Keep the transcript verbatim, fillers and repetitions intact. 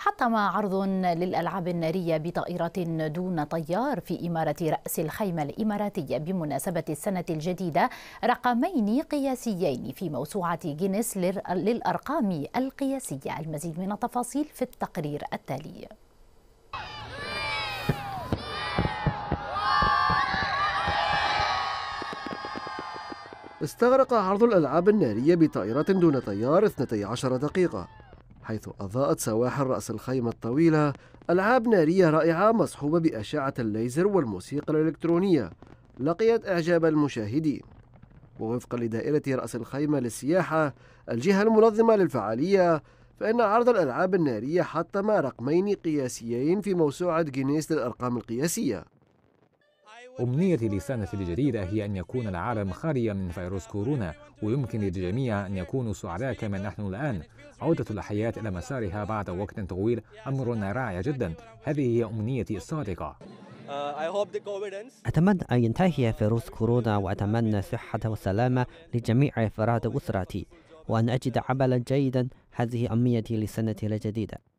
حطم عرض للألعاب النارية بطائرة دون طيار في إمارة رأس الخيمة الإماراتية بمناسبة السنة الجديدة رقمين قياسيين في موسوعة جينيس للأرقام القياسية. المزيد من التفاصيل في التقرير التالي. استغرق عرض الألعاب النارية بطائرة دون طيار اثنتي عشرة دقيقة، حيث أضاءت سواحل رأس الخيمة الطويلة ألعاب نارية رائعة مصحوبة بأشعة الليزر والموسيقى الإلكترونية لقيت إعجاب المشاهدين. ووفقا لدائرة رأس الخيمة للسياحة الجهة المنظمة للفعالية، فإن عرض الألعاب النارية حطم رقمين قياسيين في موسوعة جينيس للأرقام القياسية. أمنيتي للسنة الجديدة هي أن يكون العالم خاليا من فيروس كورونا، ويمكن للجميع أن يكونوا سعداء كما نحن الآن. عودة الحياة إلى مسارها بعد وقت طويل أمر رائع جدا. هذه هي أمنيتي الصادقة. أتمنى أن ينتهي فيروس كورونا، وأتمنى صحة وسلامة لجميع أفراد أسرتي، وأن أجد عملا جيدا. هذه أمنيتي للسنة الجديدة.